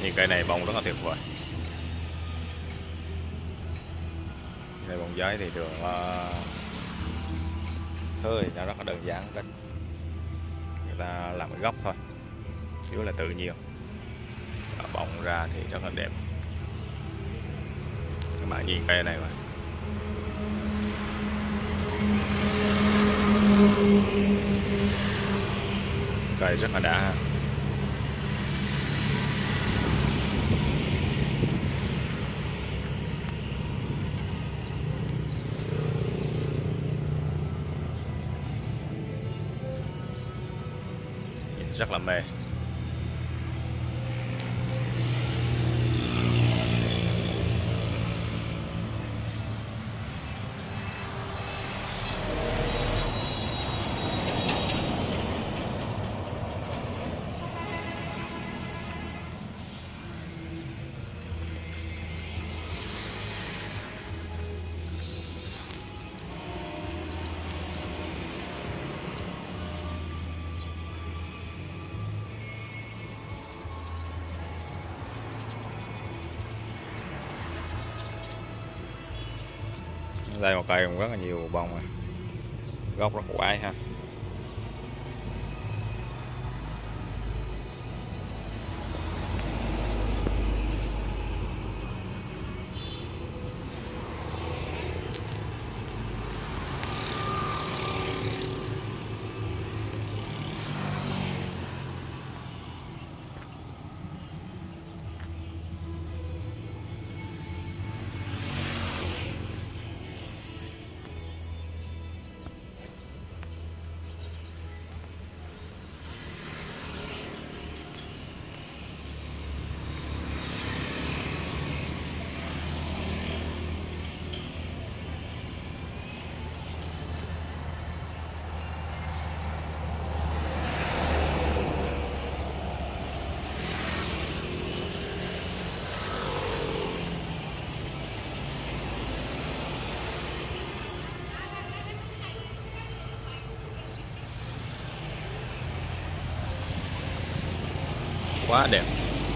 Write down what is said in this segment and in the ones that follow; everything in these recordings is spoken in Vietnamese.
Nhìn cây này bông rất là tuyệt vời. Cây bông giấy thì thường thứ thì nó rất là đơn giản, cách người ta làm cái gốc thôi, chủ yếu là tự nhiên. Bông ra thì rất là đẹp. Các bạn nhìn cây này mà cây rất là đã. Nhìn rất là mê. Đây một cây cũng rất là nhiều bông, gốc rất quái ha. Quá đẹp.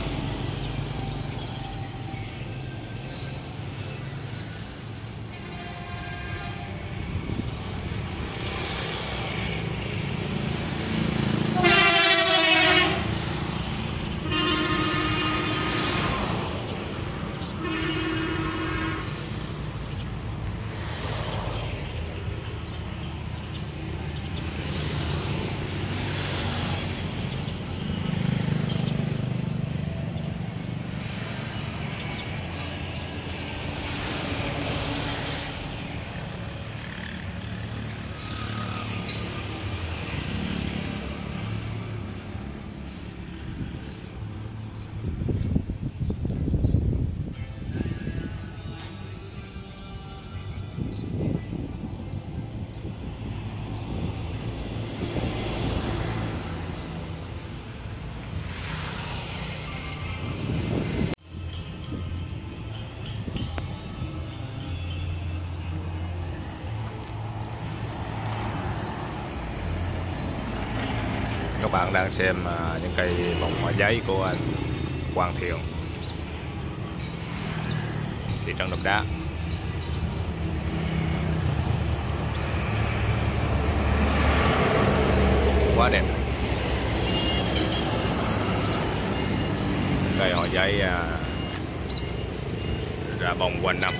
Các bạn đang xem những cây bông hoa giấy của anh Quang Thiện, thị trấn Đập Đá. Quá đẹp. Cây hoa giấy ra bông quanh năm.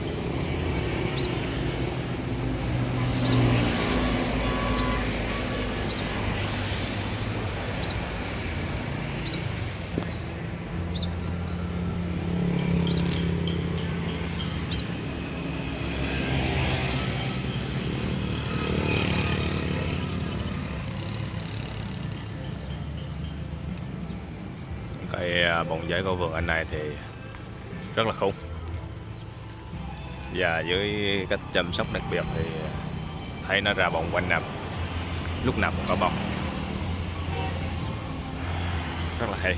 Cây bông giấy của vườn anh này thì rất là khủng, và với cách chăm sóc đặc biệt thì thấy nó ra bông quanh năm, lúc nào cũng có bông, rất là hay.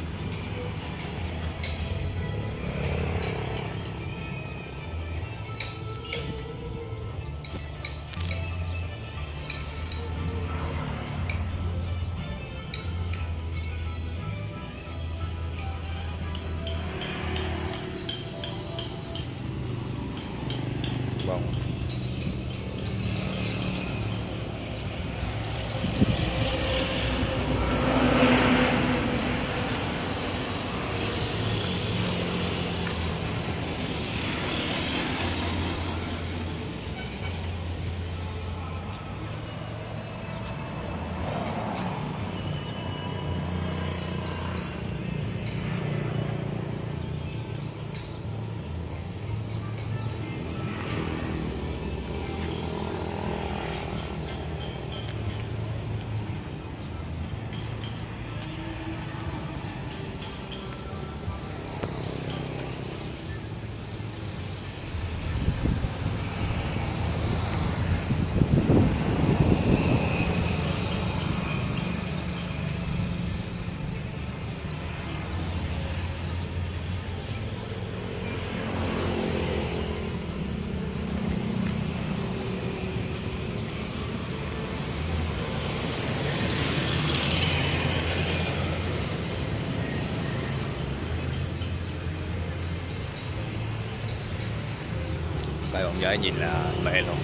Cây bọng giấy nhìn là mê luôn.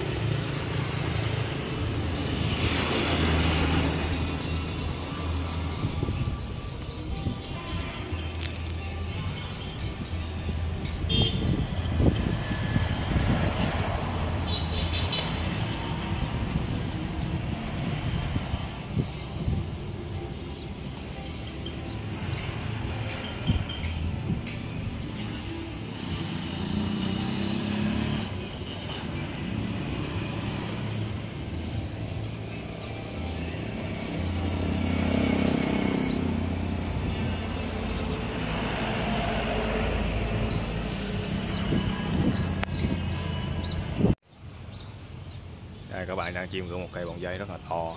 Đây, các bạn đang chiêm ngưỡng một cây bọng giấy rất là to.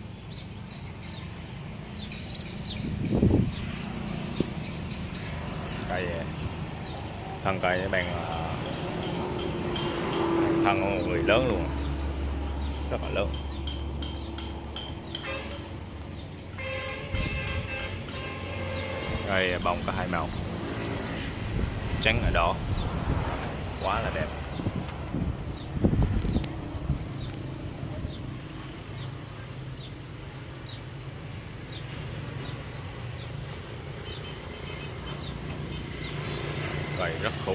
Cây thân cây bằng thân của một người lớn luôn, rất là lớn. Cây bông có hai màu, trắng và đỏ, quá là đẹp. Cây rất khủng.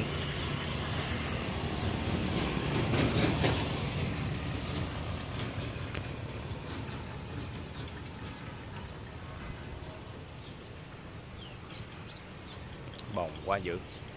Bông quá dữ.